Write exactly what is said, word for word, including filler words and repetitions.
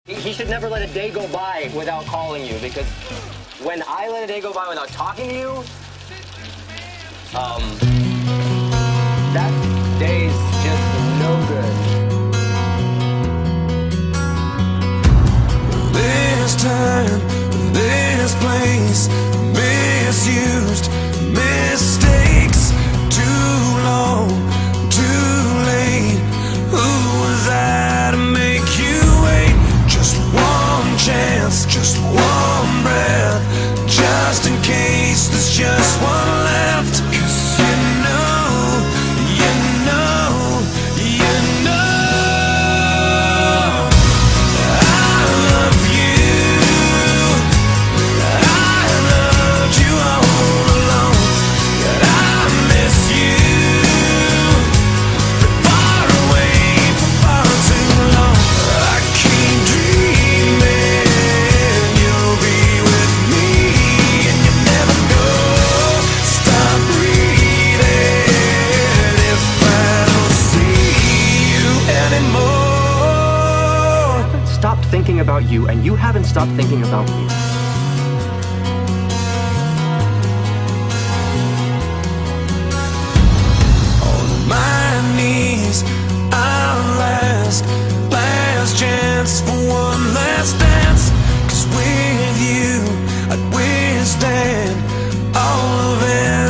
He, he should never let a day go by without calling you, because when I let a day go by without talking to you, um, that day's just no good. This time, this place, misused, mistakes, too long, too late. Who was I to make you wait? Just one chance, just one breath, just in case there's just one left. 'Cause you know, you know, you know I love you. I loved you all along, yet I miss you. Been far away for far too long. I keep dreaming you'll be with me, and you never know. Stop breathing if I don't see you anymore. Stopped thinking about you, and you haven't stopped thinking about me. On my knees, our last, last chance for one last dance. 'Cause with you, I'd withstand all of it.